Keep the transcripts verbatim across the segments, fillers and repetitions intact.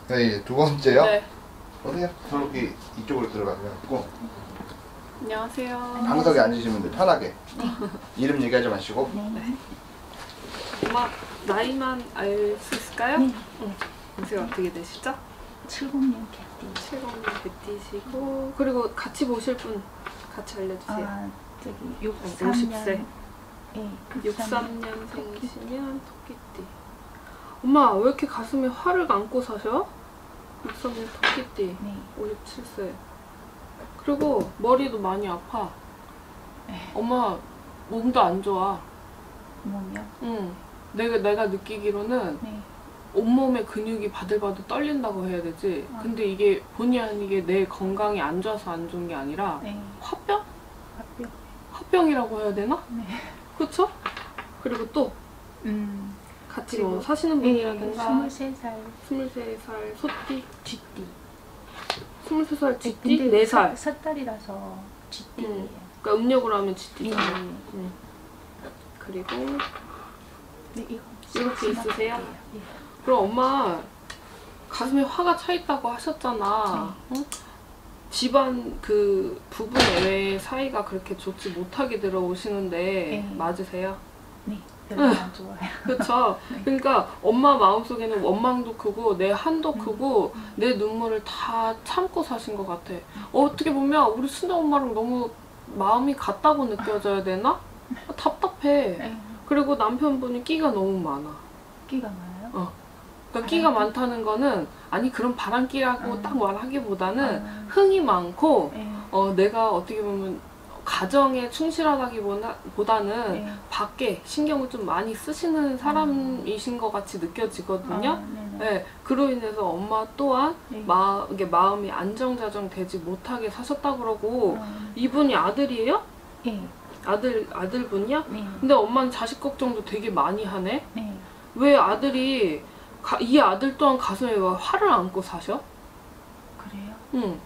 네, 두 번째요? 네. 어디요? 저기 이쪽으로 들어가셔갖고 안녕하세요. 방석에 앉으시면 돼요. 편하게. 이름 얘기하지 마시고. 네. 엄마 나이만 알 수 있을까요? 네. 응. 연세가 어떻게 되시죠? 칠십 년 개띠. 칠십 년 개띠시고 그리고 같이 보실 분 같이 알려주세요. 아, 저기 오십 육십 년. 세. 네, 육십삼 년생이시면 토끼띠. 엄마 왜 이렇게 가슴에 화를 안고 사셔? 육십삼 년 토끼띠. 네. 오십칠 세. 그리고 머리도 많이 아파. 네. 엄마 몸도 안 좋아. 몸이요? 응. 내가 내가 느끼기로는 네. 온몸의 근육이 바들바들 떨린다고 해야 되지. 아. 근데 이게 본의 아니게 내 건강이 안 좋아서 안 좋은 게 아니라 네. 화병? 합병. 화병이라고 해야 되나? 네. 그쵸? 그리고 또 음. 같이 그리고 뭐 사시는 네, 분이라든가 스물세 살. 스물세 살 소띠, 쥐띠. 스물세 살 네, 쥐띠, 근데 네 살. 석 달이라서 쥐띠예요. 응. 그러니까 음력으로 하면 예. 쥐띠잖아. 응. 그리고 네, 이거 이렇게 있으세요? 예. 그럼 엄마 가슴에 화가 차 있다고 하셨잖아. 응? 집안 그 부부 내외 사이가 그렇게 좋지 못하게 들어오시는데 네. 맞으세요? 네, 별로 안 좋아요. 그쵸? 네. 그러니까 엄마 마음속에는 원망도 크고 내 한도 음. 크고 음. 내 눈물을 다 참고 사신 것 같아. 어떻게 보면 우리 순정 엄마랑 너무 마음이 같다고 느껴져야 되나? 답답해. 네. 그리고 남편분이 끼가 너무 많아. 끼가 많아요? 어. 그러니까 끼가 많다는 거는 아니 그런 바람끼라고 음. 딱 말하기보다는 아. 흥이 많고 네. 어 내가 어떻게 보면 가정에 충실하다기보다는 네. 밖에 신경을 좀 많이 쓰시는 사람이신 것 같이 느껴지거든요. 아, 네네. 네, 그로 인해서 엄마 또한 네. 마, 이게 마음이 안정자정 되지 못하게 사셨다 그러고 아, 이분이 아들이에요? 네. 아들 아들분이야? 네. 근데 엄마는 자식 걱정도 되게 많이 하네. 네. 왜 아들이 가, 이 아들 또한 가슴에 왜 화를 안고 사셔? 그래요? 응.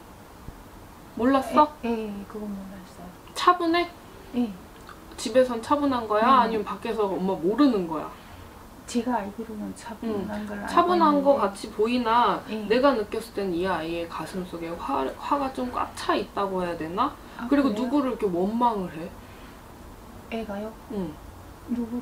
몰랐어? 예, 예, 그건 몰랐어요. 차분해? 예. 집에선 차분한 거야? 음. 아니면 밖에서 엄마 모르는 거야? 제가 알기로는 차분한 걸 알고 차분한 거 있는데. 같이 보이나 예. 내가 느꼈을 땐 이 아이의 가슴 속에 화, 화가 좀 꽉 차 있다고 해야 되나? 아, 그리고 그래요? 누구를 이렇게 원망을 해? 애가요? 응. 누구를?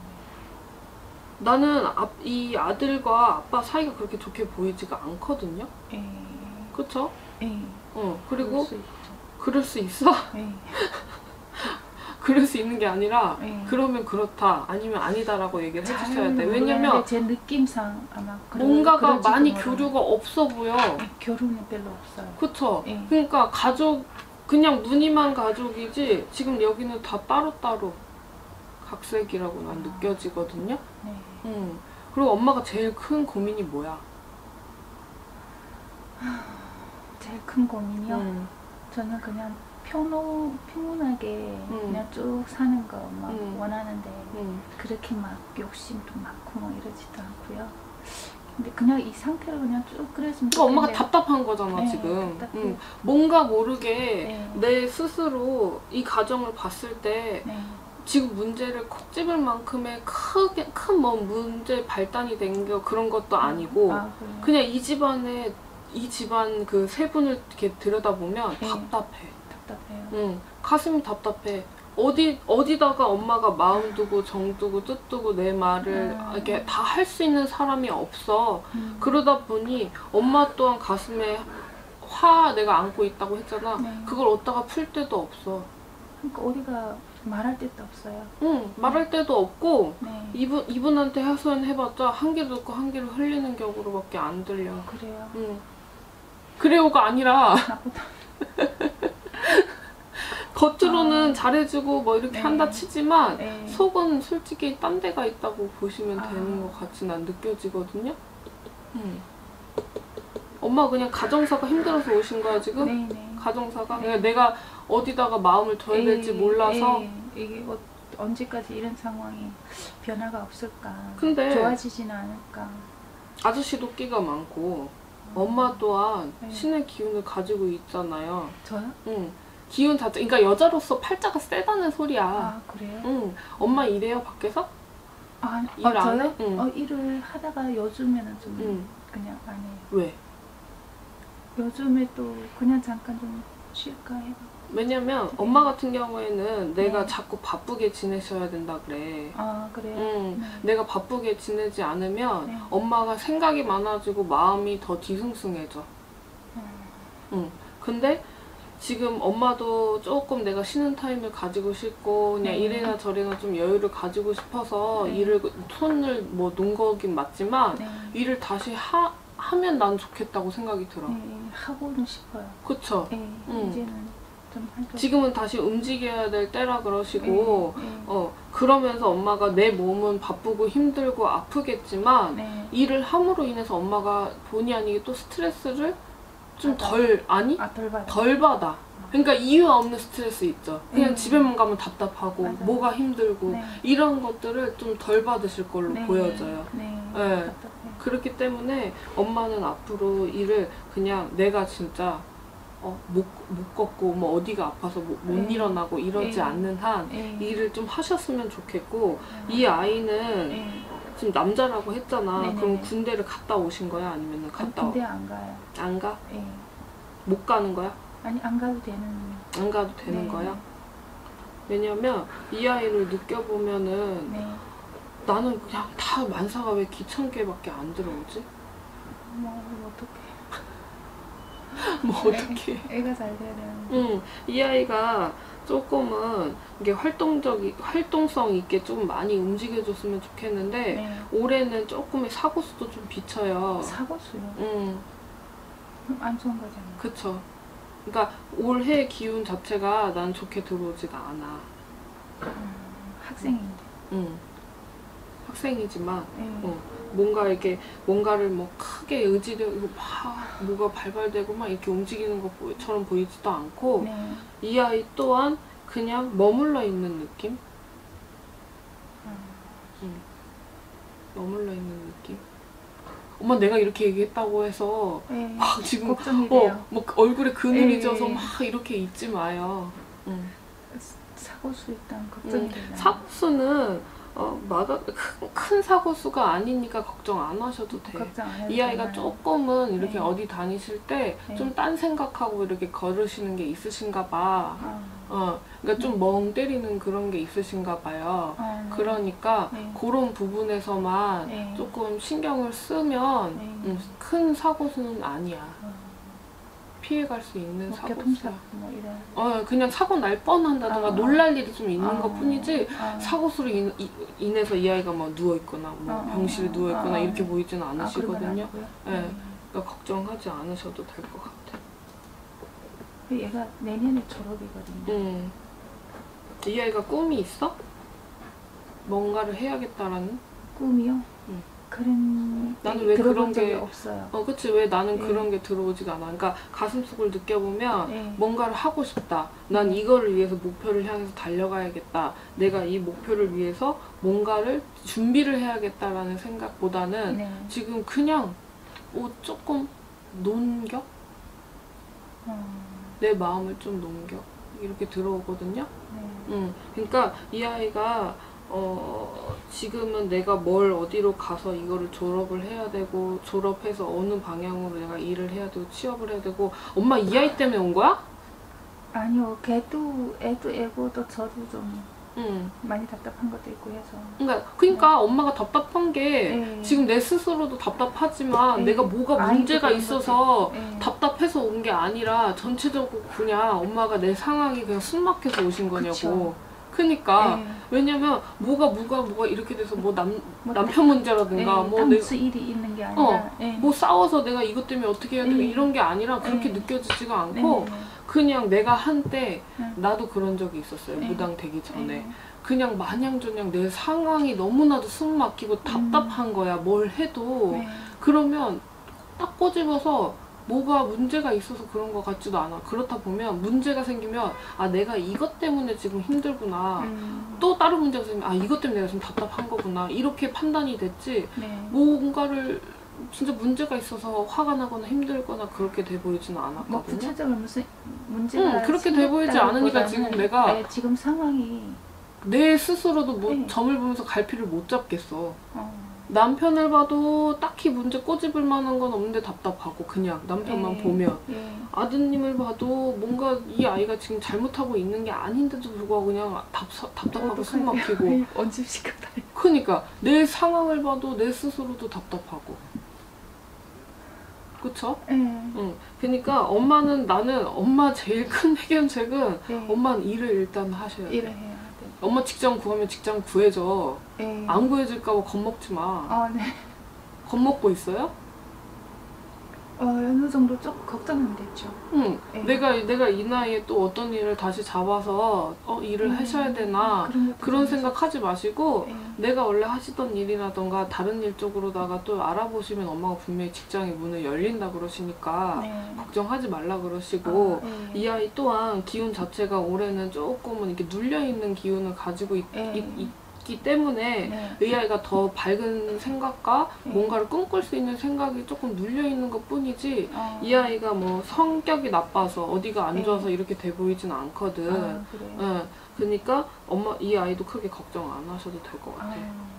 나는 아, 이 아들과 아빠 사이가 그렇게 좋게 보이지가 않거든요? 예. 그쵸? 예. 어, 그리고 그럴 수 있죠. 그럴 수 있어? 예. 그럴 수 있는 게 아니라 예. 그러면 그렇다 아니면 아니다라고 얘기를 잘 해주셔야 돼. 모르겠는데 왜냐면 제 느낌상 아마 그럴, 뭔가가 그럴지도 많이 몰라요. 교류가 없어 보여. 예, 교류는 별로 없어요. 그쵸? 예. 그러니까 가족 그냥 무늬만 가족이지 지금 여기는 다 따로따로 각색이라고 난 아. 느껴지거든요. 네. 음. 그리고 엄마가 제일 큰 고민이 뭐야? 제일 큰 고민이요? 음. 저는 그냥 평온, 평온하게 음. 그냥 쭉 사는 거 막 음. 원하는데 음. 그렇게 막 욕심도 많고 뭐 이러지도 않고요. 근데 그냥 이 상태로 그냥 쭉 그랬으면 그러니까 엄마가 좋겠는데. 답답한 거잖아 네, 지금. 답답해요. 음. 뭔가 모르게 네. 내 스스로 이 가정을 봤을 때 네. 지금 문제를 콕 집을 만큼의 크게 큰 뭐 문제 발단이 된 게 그런 것도 아니고 아, 그래요? 그냥 이 집안에 이 집안 그 세 분을 이렇게 들여다보면 네. 답답해. 답답해요. 응, 가슴이 답답해. 어디 어디다가 엄마가 마음 두고 정 두고 뜻 두고 내 말을 음. 이렇게 다 할 수 있는 사람이 없어. 음. 그러다 보니 엄마 또한 가슴에 화 내가 안고 있다고 했잖아. 네. 그걸 어디다가 풀 데도 없어. 그러니까 어디가 말할 데도 없어요. 응, 말할 데도 없고 네. 이분 이분한테 하소연해봤자 한 귀 듣고 한 귀를 흘리는 격으로밖에 안 들려. 그래요. 응. 그래요가 아니라 나보다. 겉으로는 아. 잘해주고 뭐 이렇게 네. 한다 치지만 네. 속은 솔직히 딴 데가 있다고 보시면 아. 되는 것 같이 난 느껴지거든요. 응. 엄마 그냥 가정사가 힘들어서 오신 거야 지금? 네네. 가정사가? 네. 그러니까 내가 어디다가 마음을 둬야 될지 에이, 몰라서 에이, 이게 어, 언제까지 이런 상황이 변화가 없을까? 근데 좋아지지는 않을까? 아저씨도 끼가 많고 엄마 또한 네. 신의 기운을 가지고 있잖아요. 저요? 응. 기운 자체, 그러니까 여자로서 팔자가 세다는 소리야. 아 그래요? 응. 엄마 일해요 밖에서? 아, 일 어, 안 저요? 해? 응. 어, 일을 하다가 요즘에는 좀 응. 그냥 안 해요. 왜? 요즘에 또 그냥 잠깐 좀 쉴까 해요. 왜냐면 엄마 같은 경우에는 내가 네. 자꾸 바쁘게 지내셔야 된다 그래. 아 그래요? 응, 네. 내가 바쁘게 지내지 않으면 네. 엄마가 생각이 많아지고 마음이 더 뒤숭숭해져. 어, 응. 근데 지금 엄마도 조금 내가 쉬는 타임을 가지고 싶고 그냥 네. 이래나 저래나 좀 여유를 가지고 싶어서 네. 일을 손을 뭐 놓은 거긴 맞지만 네. 일을 다시 하, 하면 난 좋겠다고 생각이 들어. 네, 하고는 싶어요. 그쵸? 네, 응. 이제는 좀 할까. 지금은 다시 움직여야 될 때라 그러시고 네, 네. 어 그러면서 엄마가 내 몸은 바쁘고 힘들고 아프겠지만 네. 일을 함으로 인해서 엄마가 본의 아니게 또 스트레스를 좀 받아. 덜 아니 아, 덜 받아. 덜 받아. 그러니까 이유 없는 스트레스 있죠. 그냥 음. 집에만 가면 답답하고 맞아요. 뭐가 힘들고 네. 이런 것들을 좀 덜 받으실 걸로 네. 보여져요. 네. 네. 답답해요. 그렇기 때문에 엄마는 앞으로 일을 그냥 내가 진짜 어, 못, 못 걷고 뭐 어디가 아파서 못, 못 네. 일어나고 이러지 네. 않는 한 네. 일을 좀 하셨으면 좋겠고 이 아이는 네. 지금 남자라고 했잖아. 네네네. 그럼 군대를 갔다 오신 거야? 아니면 갔다 군대 안 가요. 안 가? 네. 못 가는 거야? 아니 안 가도 되는. 안 가도 되는 네. 거야? 왜냐면 이 아이를 느껴보면은 네. 나는 그냥 다 만사가 왜 귀찮게밖에 안 들어오지? 뭐 어떻게? 뭐 어떻게? 애가 잘 돼야 되는데. 응, 이 아이가 조금은 이게 활동적이 활동성 있게 좀 많이 움직여줬으면 좋겠는데 네. 올해는 조금의 사고수도 좀 비쳐요. 사고수요. 응, 안 좋은 거잖아요. 그쵸. 그러니까 올해 기운 자체가 난 좋게 들어오지가 않아. 음, 학생인데. 응, 학생이지만 네. 어, 뭔가 이렇게 뭔가를 뭐 크게 의지되고 막 뭐가 발발되고 막 이렇게 움직이는 것처럼 보이지도 않고 네. 이 아이 또한 그냥 머물러 있는 느낌? 음. 응. 머물러 있는 느낌? 엄마 내가 이렇게 얘기했다고 해서 네. 막 지금 걱정이 돼요. 어, 뭐 얼굴에 그늘이 네. 져서 막 이렇게 있지 마요. 응. 사고수 일단 걱정이 응. 돼요. 사고수는 어, 마가, 큰, 큰 사고수가 아니니까 걱정 안 하셔도 돼. 걱정 안 해도 이 아이가 되나요? 조금은 이렇게 네. 어디 다니실 때 네. 좀 딴 생각하고 이렇게 걸으시는 게 있으신가 봐. 아, 어, 그러니까 좀 멍 때리는 그런 게 있으신가 봐요. 아, 네. 그러니까 네. 그런 부분에서만 네. 조금 신경을 쓰면 네. 음, 큰 사고수는 아니야. 어, 피해갈 수 있는 뭐 사고수야. 교통사고 뭐 이런. 어, 그냥 사고 날 뻔한다던가 아, 놀랄 일이 좀 있는 아, 것 뿐이지 아, 사고수로 인, 이- 인해서 이 아이가 막 누워있거나 뭐 아, 병실에 누워있거나 아, 이렇게 아, 보이지는 아, 그런 건 않으시거든요. 아니고요? 예. 네. 그러니까 걱정하지 않으셔도 될 것 같아. 얘가 내년에 졸업이거든요. 음. 이 아이가 꿈이 있어? 뭔가를 해야겠다라는? 꿈이요? 응. 그런 나는 얘기 왜 들어본 그런 적이 게- 없어요. 어, 그치. 왜 나는 네. 그런 게 들어오지가 않아. 그러니까 가슴속을 느껴보면 네. 뭔가를 하고 싶다. 난 네. 이거를 위해서 목표를 향해서 달려가야겠다. 내가 이 목표를 위해서 뭔가를 준비를 해야겠다라는 생각보다는 네. 지금 그냥 어, 조금 논겨? 어, 내 마음을 좀 논겨. 이렇게 들어오거든요. 네. 음, 그러니까 이 아이가 어, 지금은 내가 뭘 어디로 가서 이거를 졸업을 해야 되고 졸업해서 어느 방향으로 내가 일을 해야 되고 취업을 해야 되고 엄마 이 아이 때문에 온 거야? 아니요, 걔도 애도 애고 또 저도 좀 응. 많이 답답한 것도 있고 해서. 그러니까, 그러니까 엄마가 답답한 게 네. 지금 내 스스로도 답답하지만 네. 내가 뭐가 아이도 문제가 그런 있어서 거지. 네. 답답해서 온 게 아니라 전체적으로 그냥 엄마가 내 상황이 그냥 숨막혀서 오신 거냐고. 그쵸. 그러니까 네. 왜냐면 뭐가 뭐가 뭐가 이렇게 돼서 뭐 남 뭐 남편 문제라든가 네, 뭐 당수 내가 일이 있는 게 아니라. 어, 네. 뭐 싸워서 내가 이것 때문에 어떻게 해야 되고 네. 이런 게 아니라 그렇게 네. 느껴지지가 않고 네, 네, 그냥 내가 한때 네. 나도 그런 적이 있었어요. 네. 무당 되기 전에. 네. 그냥 마냥저냥 내 상황이 너무나도 숨 막히고 답답한 거야. 뭘 해도. 네. 그러면 딱 꼬집어서 뭐가 문제가 있어서 그런 것 같지도 않아. 그렇다 보면 문제가 생기면 아 내가 이것 때문에 지금 힘들구나. 음, 또 다른 문제가 생기면 아 이것 때문에 내가 지금 답답한 거구나. 이렇게 판단이 됐지. 네. 뭔가를 진짜 문제가 있어서 화가 나거나 힘들거나 그렇게 돼 보이지는 뭐 않았거든요. 구체적으로 무슨 문제가 응, 그렇게 돼 보이지 않으니까 지금 생겼다기보다는 내가 네, 지금 상황이 내 스스로도 뭐 네. 점을 보면서 갈피를 못 잡겠어. 어, 남편을 봐도 딱히 문제 꼬집을 만한 건 없는데 답답하고 그냥 남편만 예. 보면 예. 아드님을 봐도 뭔가 이 아이가 지금 잘못하고 있는 게 아닌데도 불구하고 그냥 답, 답답하고 숨 막히고 언제 시켰다. 그러니까 내 상황을 봐도 내 스스로도 답답하고 그쵸? 예. 응. 그러니까 엄마는 나는 엄마 제일 큰 해결책은 예. 엄마는 일을 일단 하셔야 돼. 일을 해야 돼. 엄마 직장 구하면 직장 구해줘. 예. 안 구해줄까 봐 겁먹지 마. 아, 네. 겁먹고 있어요? 어, 어느 정도 좀 걱정은 됐죠. 응. 예. 내가 내가 이 나이에 또 어떤 일을 다시 잡아서 어 일을 음, 하셔야 되나 그런 것도 그런 좀 생각하지 마시고 예. 내가 원래 하시던 일이라던가 다른 일 쪽으로다가 또 알아보시면 엄마가 분명히 직장의 문을 열린다 그러시니까 네. 걱정하지 말라 그러시고 아, 예. 이 아이 또한 기운 자체가 올해는 조금은 이렇게 눌려있는 기운을 가지고 있, 예. 있, 있기 때문에 네. 이 아이가 더 밝은 생각과 예. 뭔가를 꿈꿀 수 있는 생각이 조금 눌려있는 것 뿐이지 어. 이 아이가 뭐 성격이 나빠서 어디가 안 네. 좋아서 이렇게 돼 보이진 않거든. 아, 그래요? 응. 그러니까 엄마 이 아이도 크게 걱정 안 하셔도 될 것 같아.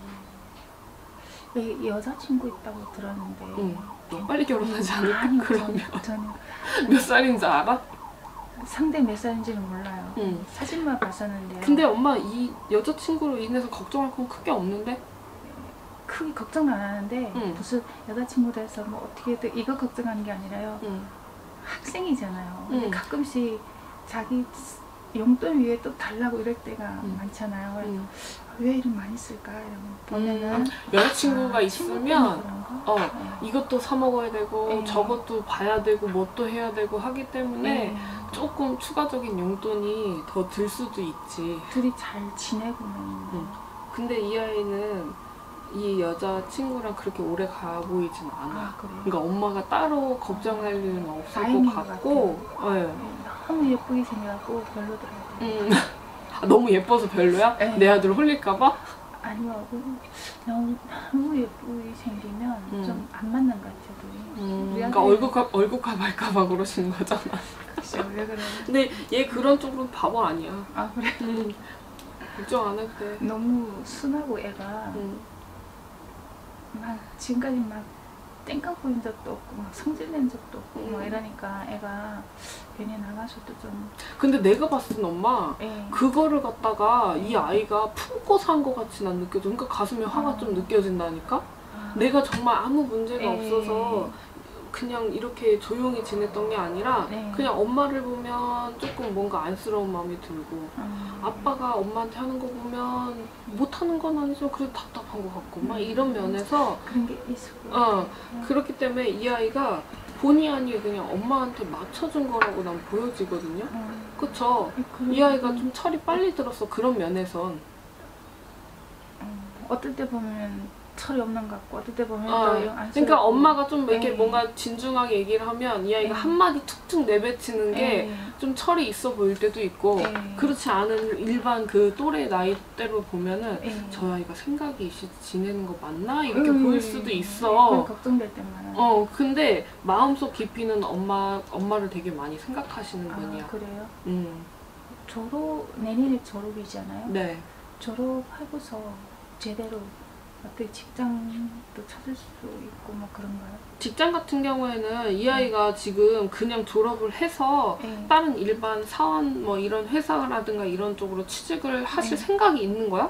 아, 예, 여자친구 있다고 들었는데. 응. 너 빨리 결혼하지 않을까? 아니요, 그러면 저는, 저는 몇 살인지 알아? 상대 몇 살인지는 몰라요. 응. 사진만 봤었는데요. 근데 엄마 이 여자친구로 인해서 걱정할 건 크게 없는데? 크게 걱정은 안 하는데 응. 무슨 여자친구 돼서 뭐 어떻게든 이거 걱정하는 게 아니라요. 응. 학생이잖아요. 근데 응. 가끔씩 자기 용돈 위에 또 달라고 이럴 때가 응. 많잖아요. 응. 왜 이름 많이 쓸까? 이러면 보면은 음, 여자친구가 아, 친구 때문에 있으면 그런가? 어 네. 이것도 사 먹어야 되고 네. 저것도 봐야 되고 뭐 또 해야 되고 하기 때문에 네. 조금 추가적인 용돈이 더 들 수도 있지. 둘이 잘 지내고는 응. 근데 이 아이는 이 여자친구랑 그렇게 오래 가 보이진 않아. 아, 그래요? 그러니까 엄마가 따로 걱정할 일은 없을 다행인 것 것 같고 예. 네, 너무 예쁘게 생겨갖고 별로더라고요. 음. 아, 너무 예뻐서 별로야? 네. 내 아들 홀릴까봐? 아니요, 너무, 너무 예쁘게 생기면 음. 좀 안 맞는 것 같아요, 둘이. 음, 우리 그러니까 아들은- 얼굴값 얼굴값 할까봐 그러시는 거잖아. 글쎄요, 왜 그래요? 근데 얘 그런 쪽으로는 바보 아니야. 아, 그래? 음, 걱정 안 해도 돼. 너무 순하고 애가 음. 막 지금까지 막 땡깡 보인 적도 없고 막 성질낸 적도 없고 음. 막 이러니까 애가 괜히 나가서도 좀 근데 내가 봤을 땐 엄마 애 그거를 갖다가 이 아이가 품고 산 것 같이 난 느껴져. 그러니까 가슴에 화가 아. 좀 느껴진다니까? 아, 내가 정말 아무 문제가 에. 없어서 그냥 이렇게 조용히 지냈던 게 아니라 네. 그냥 엄마를 보면 조금 뭔가 안쓰러운 마음이 들고 음. 아빠가 엄마한테 하는 거 보면 못하는 건 아니지만 그래도 답답한 것 같고 막 음. 이런 면에서 그런 게 있을 것 어, 같아요. 그렇기 때문에 이 아이가 본의 아니게 그냥 엄마한테 맞춰준 거라고 난 보여지거든요. 음. 그쵸? 그런 이 아이가 게- 좀 철이 빨리 들었어. 그런 면에선. 음, 어떨 때 보면 철이 없는 것 같고 어떨 때 보면 어, 또 영- 안쓰럽고. 그러니까 엄마가 좀 이렇게 네. 뭔가 진중하게 얘기를 하면 이 아이가 네. 한마디 툭툭 내뱉치는 게 예. 좀 철이 있어 보일 때도 있고 예. 그렇지 않은 일반 그 또래 나이대로 보면은 예. 저 아이가 생각이 있이 지내는 거 맞나? 이렇게 음, 보일 수도 그건 있어. 걱정될 때만. 어, 근데 마음속 깊이는 엄마, 엄마를 되게 많이 생각하시는 아, 분이야. 그래요? 음, 졸업 내년에 졸업이잖아요. 네. 졸업하고서 제대로 어떻게 직장도 찾을 수 있고 뭐 그런가요? 직장 같은 경우에는 이 아이가 지금 그냥 졸업을 해서 네. 다른 일반 사원 뭐 이런 회사라든가 이런 쪽으로 취직을 하실 네. 생각이 있는 거야?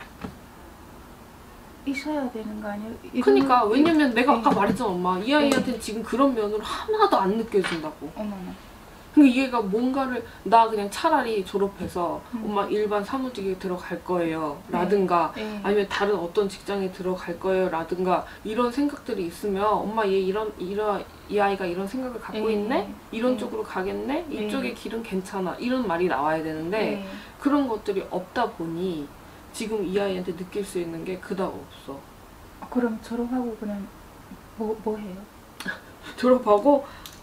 있어야 되는 거 아니에요? 이거는- 그러니까 왜냐면 내가 아까 네. 말했잖아 엄마 이 아이한테는 지금 그런 면으로 하나도 안 느껴진다고. 어머나. 근데 얘가 뭔가를 나 그냥 차라리 졸업해서 음. 엄마 일반 사무직에 들어갈 거예요 라든가 네. 아니면 다른 어떤 직장에 들어갈 거예요 라든가 이런 생각들이 있으면 엄마 얘 이런 이런 이 아이가 이런 생각을 갖고 네. 있네 이런 네. 쪽으로 가겠네 네. 이쪽의 길은 괜찮아 이런 말이 나와야 되는데 네. 그런 것들이 없다 보니 지금 이 아이한테 느낄 수 있는 게 그닥 없어. 아, 그럼 졸업하고 그냥 뭐, 뭐 해요? 졸업하고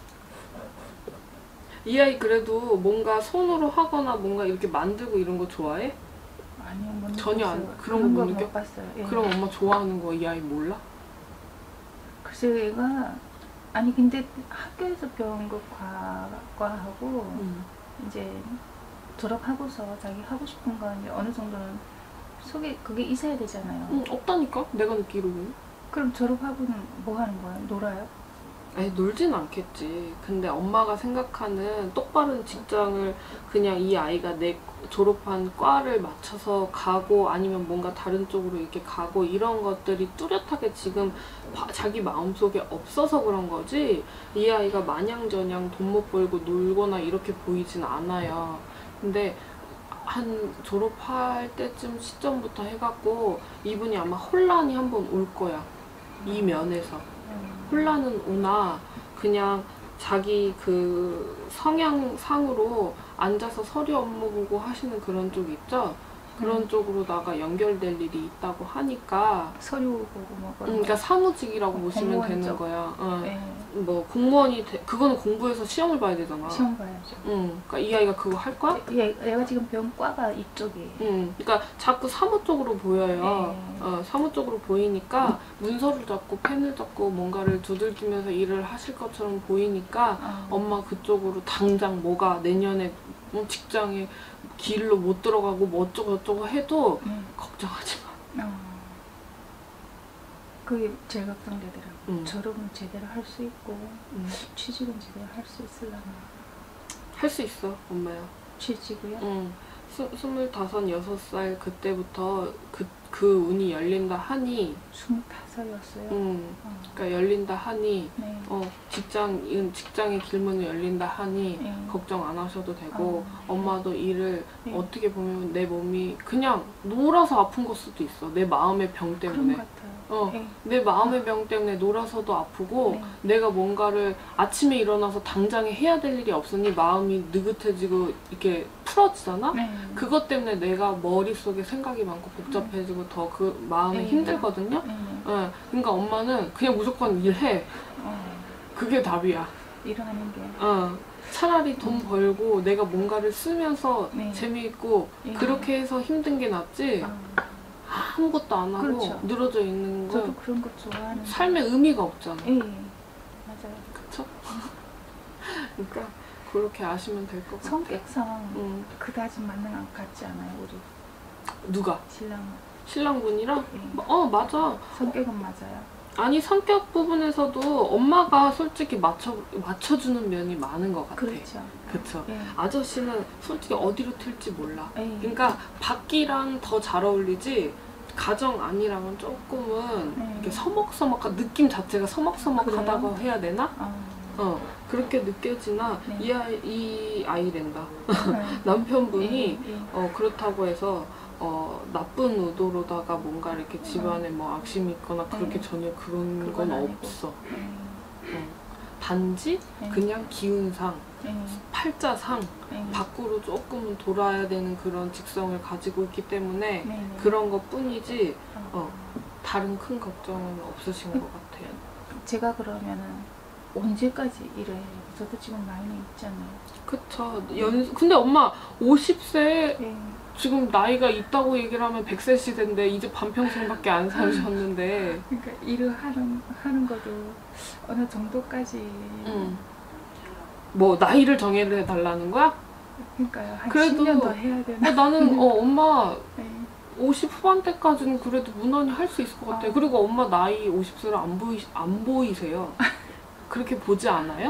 이 아이 그래도 뭔가 손으로 하거나 뭔가 이렇게 만들고 이런 거 좋아해? 아니요, 못 전혀 안- 느꼈어요. 그런 거못 거 느껴? 못 봤어요. 예. 그럼 엄마 좋아하는 거 이 아이 몰라? 글쎄 얘가 아니 근데 학교에서 배운 거 과, 과하고 음. 이제 졸업하고서 자기 하고 싶은 거 이제 어느 정도는 속에 그게 있어야 되잖아요. 응, 없다니까? 내가 느끼로는. 그럼 졸업하고는 뭐 하는 거예요? 놀아요? 아니 놀진 않겠지. 근데 엄마가 생각하는 똑바른 직장을 그냥 이 아이가 내 졸업한 과를 맞춰서 가고 아니면 뭔가 다른 쪽으로 이렇게 가고 이런 것들이 뚜렷하게 지금 바, 자기 마음속에 없어서 그런 거지 이 아이가 마냥저냥 돈 못 벌고 놀거나 이렇게 보이진 않아요. 근데 한 졸업할 때쯤 시점부터 해갖고 이분이 아마 혼란이 한번 올 거야. 이 면에서. 혼란은 오나 그냥 자기 그 성향상으로 앉아서 서류 업무 보고 하시는 그런 쪽 있죠? 그런 음. 쪽으로다가 연결될 일이 있다고 하니까 서류 보고 뭐 음, 그런 그러니까 거. 사무직이라고 어, 보시면 공무원 되는 쪽. 거야. 어. 네. 뭐 공무원이 돼, 그거는 공부해서 시험을 봐야 되잖아. 시험 봐야죠. 응. 그러니까 이 아이가 그거 할 거야? 얘, 얘가 지금 배운 과가 이쪽이에요. 응. 그러니까 자꾸 사무 쪽으로 보여요. 네. 어, 사무 쪽으로 보이니까 문서를 잡고 펜을 잡고 뭔가를 두들기면서 일을 하실 것처럼 보이니까 어. 엄마 그쪽으로 당장 뭐가 내년에 뭐 직장에 길로 못 들어가고 뭐 어쩌고 저쩌고 해도 네. 걱정하지 마. 어. 그게 제일 걱정되더라고요. 음. 졸업은 제대로 할 수 있고 응. 취직은 제대로 할 수 있으려면 할 수 있어, 엄마야. 취직이요? 응. 스, 스물다섯, 여섯 살 그때부터 그, 그 운이 열린다 하니 스물다섯이었어요. 응. 어. 그러니까 열린다 하니 네. 어, 직장, 직장의 길문이 열린다 하니 네. 걱정 안 하셔도 되고 어. 엄마도 일을 네. 어떻게 보면 내 몸이 그냥 놀아서 아픈 걸 수도 있어. 내 마음의 병 그런 때문에. 것 같아요. 어, 네. 내 마음의 병 때문에 놀아서도 아프고 네. 내가 뭔가를 아침에 일어나서 당장에 해야 될 일이 없으니 마음이 느긋해지고 이렇게 풀어지잖아? 네. 그것 때문에 내가 머릿속에 생각이 많고 복잡해지고 더 그 마음이 네. 힘들거든요? 네. 예, 그러니까 엄마는 그냥 무조건 일해. 어. 그게 답이야. 일하는 게. 어, 차라리 돈 벌고 내가 뭔가를 쓰면서 네. 재미있고 예. 그렇게 해서 힘든 게 낫지 어. 아무것도 안 하고 그렇죠. 늘어져 있는 저도 건 그런 거 좋아하는. 삶의 의미가 없잖아. 예. 맞아요. 그쵸? 그러니까 그렇게 아시면 될 것 같아요. 성격상 응. 그다지 맞는 것 같지 않아요, 우리 누가? 신랑은. 신랑분이랑? 예. 어 맞아. 성격은 맞아요. 아니 성격 부분에서도 엄마가 솔직히 맞춰, 맞춰주는 면이 많은 것 같아. 그렇죠. 그쵸? 예. 아저씨는 솔직히 어디로 튈지 몰라. 예. 그러니까 밖이랑 더 잘 어울리지 가정 안이랑은 조금은 네. 이렇게 서먹서먹한 느낌 자체가 서먹서먹하다고 그래요? 해야 되나? 어. 어 그렇게 느껴지나 네. 이 아이 이 아이랜다. 네. 남편분이 예. 예. 어 그렇다고 해서 어 나쁜 의도로다가 뭔가 이렇게 집안에 뭐 악심이 있거나 그렇게 네. 전혀 그런 그건 건 아니고. 없어. 예. 어. 단지 예. 그냥 기운상 예. 팔자상 예. 밖으로 조금은 돌아야 되는 그런 직성을 가지고 있기 때문에 네, 네. 그런 것 뿐이지 어. 어, 다른 큰 걱정은 없으신 것 같아요. 제가 그러면은 언제까지 일해요? 저도 지금 나이는 있잖아요. 그쵸. 연, 근데 엄마 오십 세 예. 지금 나이가 있다고 얘기를 하면 백 세 시대인데 이제 반평생밖에 안 사셨는데 그러니까 일을 하는 하는 것도 어느 정도까지. 음. 뭐 나이를 정해 달라는 거야? 그러니까요. 한 그래도- 십 년 더 해야 되나? 어, 나는 어 엄마 예. 오십 후반대까지는 그래도 무난히 할 수 있을 것 같아요. 어. 그리고 엄마 나이 오십 세를 안 보이 안 보이세요. 그렇게 보지 않아요?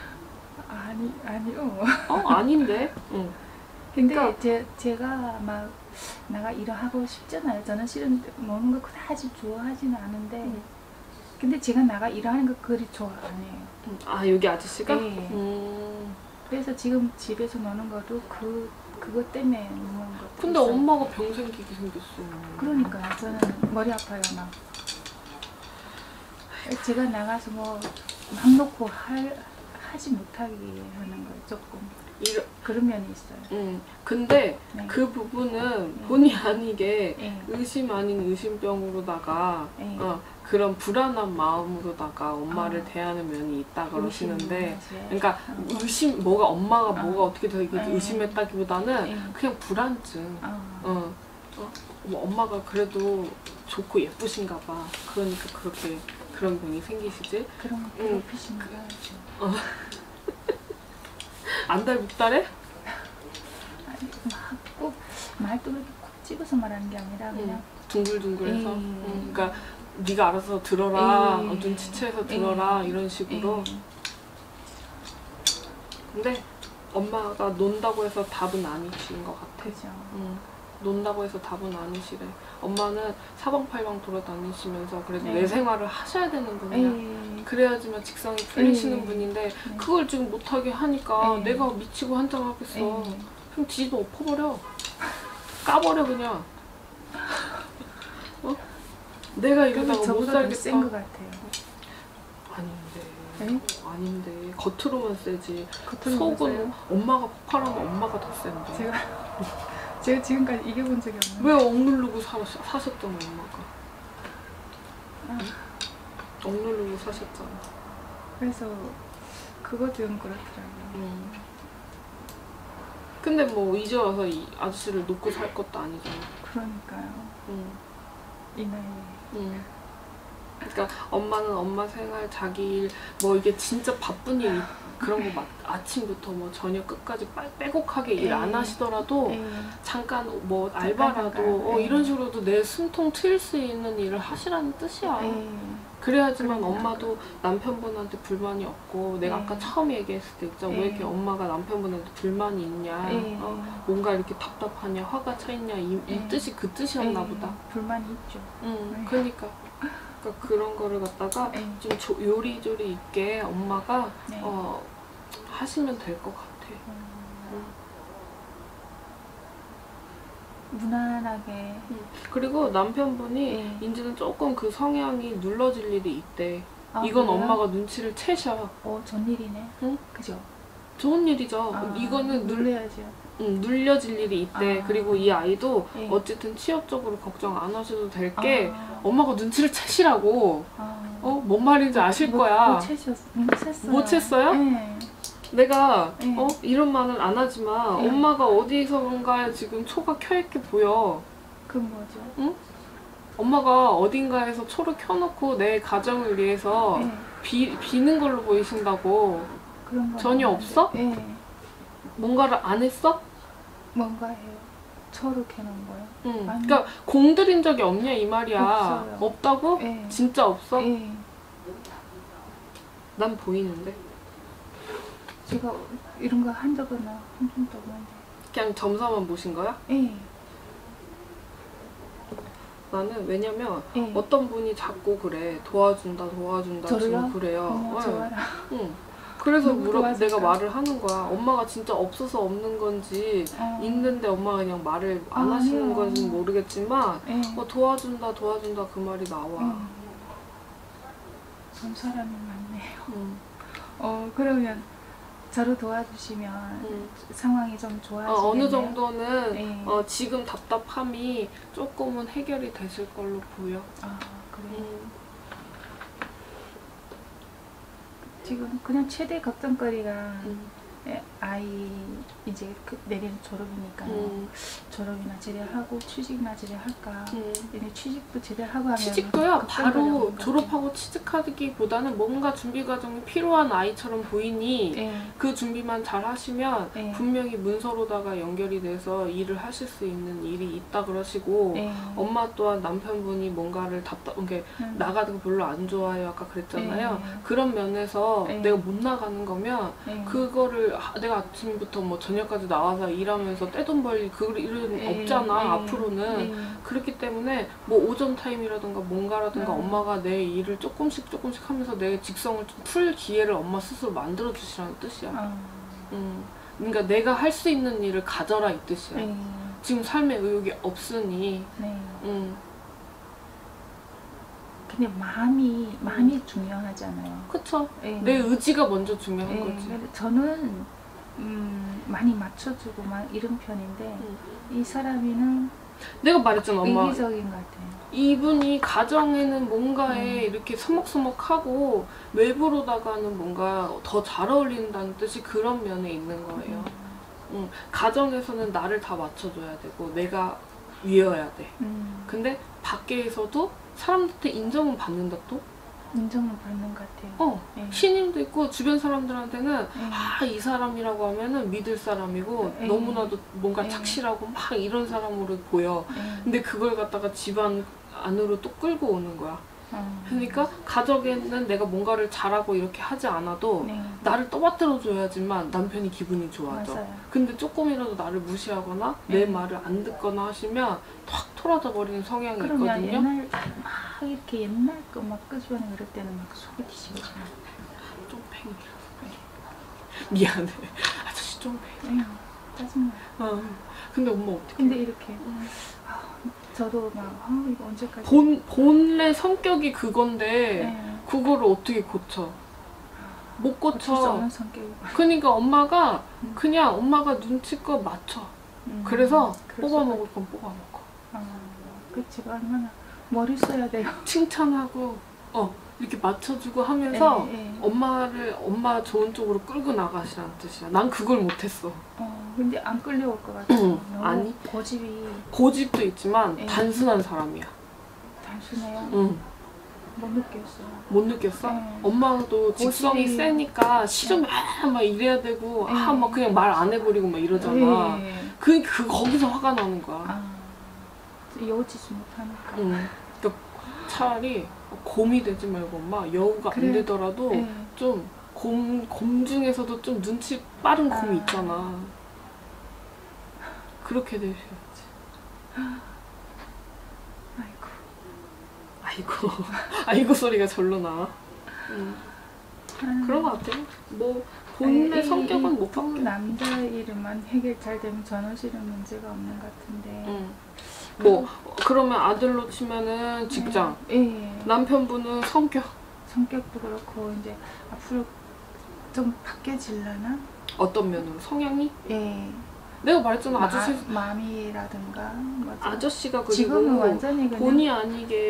아니 아니요. 어 아닌데. 응. 근데 그러니까- 제 제가 막 나가 일을 하고 싶잖아요. 저는 실은 노는 거 그다지 좋아하지는 않은데. 음. 근데 제가 나가 일하는 거 그리 좋아 안 해요. 아 여기 아저씨가? 네. 음. 그래서 지금 집에서 노는 것도 그 그것 때문에 노는 거. 근데 엄마가 병 생기게 생겼어. 그러니까요. 저는 머리 아파요 막. 제가 나가서 뭐 막 놓고 할 하지 못하게 하는 거 조금 이러, 그런 면이 있어요. 음. 근데 네. 그 부분은 네. 본의 아니게 예. 의심 아닌 의심병으로다가 예. 어, 그런 불안한 마음으로다가 엄마를 어. 대하는 면이 있다 그러시는데 의심을 그러니까 어. 의심 뭐가 엄마가 어. 뭐가 어떻게 되게 네. 의심했다기보다는 예. 그냥 불안증. 어. 어, 어, 뭐 엄마가 그래도 좋고 예쁘신가 봐. 그러니까 그렇게 그런 병이 생기시지. 그런 거 응. 괴롭히신 거예요. 안달 묵달해? 아니 막꼭 말도 그렇게 콕 집어서 말하는 게 아니라 그냥 둥글둥글해서. 음. 음, 그러니까 네가 알아서 들어라, 에이. 어, 눈치채서 들어라 에이. 이런 식으로. 에이. 근데 엄마가 논다고 해서 답은 아니신 것 같아. 그죠. 응. 논다고 해서 답은 아니시래. 엄마는 사방팔방 돌아다니시면서 그래도 네. 내 생활을 하셔야 되는 분이야. 에이. 그래야지만 직성이 풀리시는 에이. 분인데 네. 그걸 지금 못하게 하니까 에이. 내가 미치고 한장하겠어. 에이. 그럼 뒤도 엎어버려. 까버려 그냥. 어? 내가 이러다가 못 저보다 살겠다. 더센것 같아요. 아닌데. 네? 아닌데. 겉으로만 세지. 겉으로 속은 보세요. 엄마가 폭발하면 엄마가 더 센데. 제가 제가 지금까지 이겨본 적이 없는데. 왜 억누르고 사, 사셨던 엄마가? 아, 억누르고 사셨잖아. 그래서 그것 좀 그렇더라고요. 음. 근데 뭐 이제 와서 이 아저씨를 놓고 살 것도 아니잖아. 그러니까요. 음. 이 나이에. 음. 그러니까 엄마는 엄마 생활, 자기 일, 뭐 이게 진짜 바쁜 일 그런 거 막 아침부터 뭐 저녁 끝까지 빼- 빼곡하게 일 안 에이. 하시더라도 에이. 잠깐 뭐 잠깐, 알바라도 잠깐. 어, 에이. 이런 식으로도 내 숨통 트일 수 있는 일을 하시라는 뜻이야. 에이. 그래야지만 그러니까. 엄마도 남편분한테 불만이 없고 내가 에이. 아까 처음 얘기했을 때 있잖아. 왜 이렇게 에이. 엄마가 남편분한테 불만이 있냐, 에이. 어? 뭔가 이렇게 답답하냐, 화가 차 있냐, 이, 이 에이. 뜻이 그 뜻이었나 에이. 보다. 불만이 있죠. 응, 에이. 그러니까. 그러니까 그런 거를 갖다가 에이. 좀 조, 요리조리 있게 엄마가 네. 어, 하시면 될 것 같아. 응. 무난하게. 응. 그리고 남편분이 예. 이제는 조금 그 성향이 눌러질 일이 있대. 아, 이건 그래요? 엄마가 눈치를 채셔. 어, 전일이네. 응? 그죠? 좋은 일이죠. 아, 이거는 눌, 눌러야죠. 응, 눌려질 일이 있대. 아. 그리고 이 아이도 예. 어쨌든 취업적으로 걱정 안 하셔도 될 게 아. 엄마가 눈치를 채시라고. 아. 어? 뭔 말인지 아실 못, 거야. 못 채셨, 못 챘어요. 못 챘어요? 네. 내가 예. 어? 이런 말은 안 하지만 예. 엄마가 어디선가에 지금 초가 켜있게 보여. 그 뭐죠? 엄마가 어딘가에서 초를 켜놓고 내 가정을 위해서 예. 비, 비는 걸로 보이신다고. 그런 거 전혀 없는데. 없어? 예. 뭔가를 안 했어? 뭔가 해요. 초를 켜는 거요? 응. 아니. 그러니까 공들인 적이 없냐 이 말이야. 없어요. 없다고? 예. 진짜 없어? 예. 난 보이는데. 제가 이런 거 한 적은 한 번도 없는데. 그냥 점사만 보신 거야? 예. 나는 왜냐면 예. 어떤 분이 자꾸 그래. 도와준다 도와준다 저를요? 지금 그래요. 어머, 응. 좋아라. 응. 그래서 누구 물어, 도와줄까? 내가 말을 하는 거야. 엄마가 진짜 없어서 없는 건지 어. 있는데 엄마가 그냥 말을 안 아, 하시는 아니요. 건지는 모르겠지만 예. 어, 도와준다 도와준다 그 말이 나와. 음. 그런 사람이 많네요. 응. 어, 그러면 저를 도와주시면 응. 상황이 좀 어, 좋아지겠네요. 어느 정도는 네. 어, 지금 답답함이 조금은 해결이 되실 걸로 보여. 아, 그래요? 음. 지금 그냥 최대 걱정거리가 음. 예, 아이 이제 그 내년 졸업이니까 음. 졸업이나 제대하고 취직이나 제대할까. 음. 얘네 취직도 제대하고 하면 취직도요 걱정거리가 바로 없는 것 졸업하고 취직하기보다는 뭔가 준비 과정이 필요한 아이처럼 보이니 같아요. 예. 그 준비만 잘 하시면 네. 분명히 문서로다가 연결이 돼서 일을 하실 수 있는 일이 있다 그러시고 예. 엄마 또한 남편분이 뭔가를 답답, 이게 음. 나가는 거 별로 안 좋아해요 아까 그랬잖아요. 네. 그런 면에서 네. 내가 못 나가는 거면 예. 그거를 아, 내가 아침부터 뭐 저녁까지 나와서 일하면서 떼돈 벌 그 일은 예. 없잖아 예. 앞으로는. 예. 그렇기 때문에 뭐 오전 타임이라든가 뭔가라든가 음. 엄마가 내 일을 조금씩 조금씩 하면서 내 직성을 좀 풀 기회를 엄마 스스로 만들어 주시라는 뜻이야. 아. 음. 그러니까 내가 할 수 있는 일을 가져라 이 뜻이야. 예. 지금 삶의 의욕이 없으니. 네. 음. 근데 마음이 마음이 중요하잖아요. 그쵸. 예. 내 의지가 먼저 중요한 예. 거지. 근데 저는 음, 많이 맞춰주고 막 이런 편인데 음. 이 사람이는 내가 말했잖아 엄마. 이기적인 것 같아요. 이분이 가정에는 뭔가에 음. 이렇게 서먹서먹하고 외부로다가는 뭔가 더 잘 어울린다는 뜻이 그런 면에 있는 거예요. 응. 가정에서는 나를 다 맞춰줘야 되고 내가 위여야 돼. 음, 근데 밖에서도 사람들한테 인정은 받는다 또? 인정을 받는 것 같아요. 어. 예. 신임도 있고 주변 사람들한테는 예. 아, 이 사람이라고 하면은 믿을 사람이고 예. 너무나도 뭔가 예. 착실하고 막 이런 사람으로 보여. 예. 근데 그걸 갖다가 집안 안으로 또 끌고 오는 거야. 어. 그러니까 가정에는 내가 뭔가를 잘하고 이렇게 하지 않아도 네. 나를 떠받들어 줘야지만 남편이 기분이 좋아져. 맞아요. 근데 조금이라도 나를 무시하거나 네. 내 말을 안 듣거나 하시면 탁 토라져 버리는 성향이 그러면 있거든요. 옛날 막 이렇게 옛날 거막 끄집어내 그럴 때는 막 속이 뒤집어져요. 쫑팽이라서 미안해. 아저씨 쫑팽이. 에휴, 짜증나. 어. 근데 엄마 어떻게? 근데 이렇게 음. 아, 저도 막 아, 이거 언제까지 본 본래 성격이 그건데 네. 그거를 어떻게 고쳐? 못 고칠 수 고쳐. 없는 성격이고. 그러니까 엄마가 음. 그냥 엄마가 눈치껏 맞춰. 음, 그래서 그럴 뽑아 수가- 먹을 건 뽑아 먹어. 아, 그치. 얼마나 머리 써야 돼요. 칭찬하고 어 이렇게 맞춰주고 하면서 예, 예. 엄마를 엄마 좋은 쪽으로 끌고 나가시라는 뜻이야. 난 그걸 못했어. 어, 근데 안 끌려올 것 같아요. 너무 아니. 고집이 고집도 있지만 예. 단순한 사람이야. 단순해요. 응. 못 느꼈어요. 못 느꼈어? 네. 엄마도 직성이 고집이- 세니까 싫으면 아, 막 이래야 되고 아, 네. 막 그냥 말 안 해버리고 막 이러잖아. 예, 예. 그, 그 거기서 화가 나는 거야. 아, 여우짓 못하니까. 응. 그러니까 차라리 곰이 되지 말고 엄마 여우가 그래. 안 되더라도 예. 좀 곰, 곰 중에서도 좀 눈치 빠른 곰이 아. 있잖아. 그렇게 되셔야지. 아이고. 아이고, 아이고 소리가 절로 나와. 음, 아, 그런 것 같아요. 뭐 본인의 이- 이- 성격은 이 못 두 바뀌어. 남자 일만 해결 잘 되면 저는 실은 문제가 없는 것 같은데. 음. 뭐 그러면 아들로 치면은 직장, 예, 예. 남편분은 성격. 성격도 그렇고 이제 앞으로 좀 바뀌어질라나? 어떤 면으로 성향이? 예. 내가 말했잖아 아저씨. 마, 마음이라든가. 맞아. 아저씨가 지금은 그리고 완전히 그냥 본의 아니게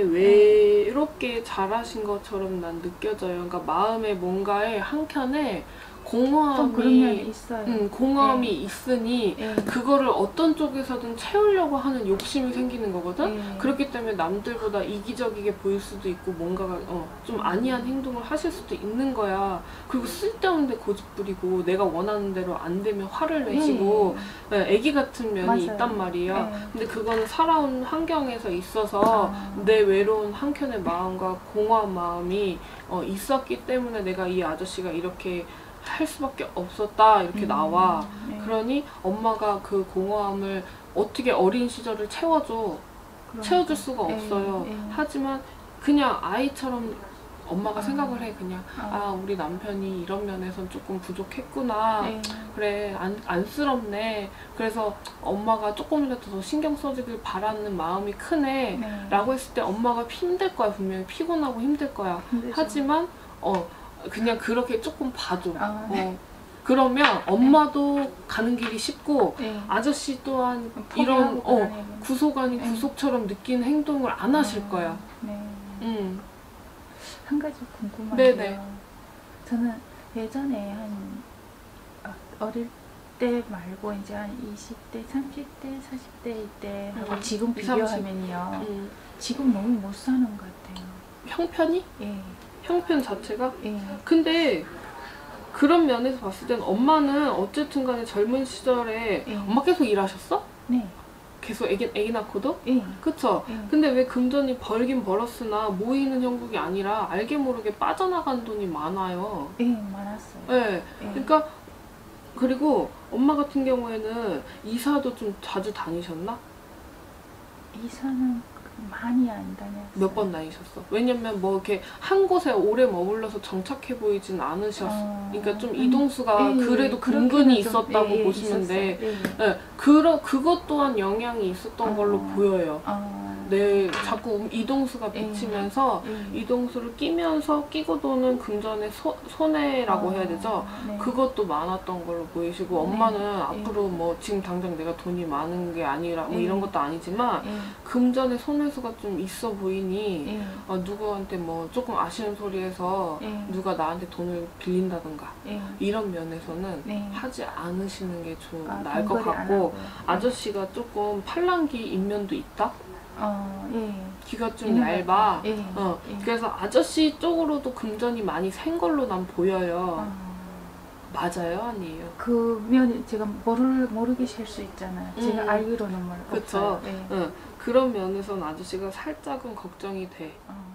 외롭게 잘하신 것처럼 난 느껴져요. 그러니까 마음에 뭔가에 한켠에 좀 그런 면이 공허함이, 있어요. 음, 공허함이 있으니 예. 그거를 어떤 쪽에서든 채우려고 하는 욕심이 생기는 거거든. 예. 그렇기 때문에 남들보다 이기적이게 보일 수도 있고 뭔가가 어, 좀 아니한 행동을 하실 수도 있는 거야. 그리고 쓸데없는데 고집 부리고 내가 원하는 대로 안 되면 화를 내시고 네, 애기 같은 면이 맞아요. 있단 말이야. 예. 근데 그거는 살아온 환경에서 있어서 아. 내 외로운 한켠의 마음과 공허한 마음이 어, 있었기 때문에 내가 이 아저씨가 이렇게 할 수밖에 없었다 이렇게 음, 나와. 예. 그러니 엄마가 그 공허함을 어떻게 어린 시절을 채워줘 그러니까. 채워줄 수가 예, 없어요. 예. 하지만 그냥 아이처럼 엄마가 아. 생각을 해. 그냥 아. 아 우리 남편이 이런 면에선 조금 부족했구나. 예. 그래 안, 안쓰럽네. 그래서 엄마가 조금이라도 더 신경 써주길 바라는 마음이 크네 네. 라고 했을 때 엄마가 힘들 거야. 분명히 피곤하고 힘들 거야. 힘들죠. 하지만 어 그냥 그렇게 조금 봐줘. 아, 네. 어. 그러면 엄마도 가는 길이 쉽고 예. 아저씨 또한 포기하고 이런 어, 그러네요. 구속 아닌 네. 구속처럼 느끼는 행동을 안 하실 아, 거야. 네. 음. 한 가지 궁금한 네네. 게요. 저는 예전에 한 어, 어릴 때 말고 이제 한 이십 대, 삼십 대, 사십 대일 때 하고 음, 지금 이십, 삼십. 비교하면요. 음. 지금 너무 못 사는 것 같아요. 형편이? 예. 형편 자체가? 예. 근데 그런 면에서 봤을 땐 엄마는 어쨌든 간에 젊은 시절에 예. 엄마 계속 일하셨어? 네. 계속 애기, 애기 낳고도? 예. 그쵸? 예. 근데 왜 금전이 벌긴 벌었으나 모이는 형국이 아니라 알게 모르게 빠져나간 돈이 많아요. 예, 많았어요. 네. 예. 그러니까 그리고 엄마 같은 경우에는 이사도 좀 자주 다니셨나? 이사는 많이 안 다녔어요. 몇 번 다니셨어? 왜냐면 뭐 이렇게 한 곳에 오래 머물러서 정착해 보이진 않으셨어. 어, 그러니까 좀 한- 이동수가 예, 그래도 그렇게는 근근히 좀, 있었다고 예, 예, 보시면 있었어요. 돼. 예, 예. 네, 그러, 그것 또한 영향이 있었던 어. 걸로 보여요. 어. 내 자꾸 이동수가 예. 비치면서 예. 이동수를 끼면서 끼고 도는 금전의 소, 손해라고 어, 해야 되죠? 네. 그것도 많았던 걸로 보이시고 네. 엄마는 예. 앞으로 뭐 지금 당장 내가 돈이 많은 게 아니라 뭐 예. 이런 것도 아니지만 예. 금전의 손해수가 좀 있어 보이니 예. 어, 누구한테 뭐 조금 아쉬운 소리해서 예. 누가 나한테 돈을 빌린다던가 예. 이런 면에서는 네. 하지 않으시는 게 좀 아, 나을 것 돈벌이 안 같고 하고요. 아저씨가 조금 팔랑귀인 면도 있다? 어, 예. 귀가 좀 있는 것 얇아. 같아요. 예. 어, 예. 그래서 아저씨 쪽으로도 금전이 많이 센 걸로 난 보여요. 어, 맞아요? 아니에요? 그 면이 제가 모르, 모르게 쉴 수 있잖아요. 제가 음. 알기로는 뭘 그쵸. 없어요. 예. 응. 그런 면에서는 아저씨가 살짝은 걱정이 돼. 어.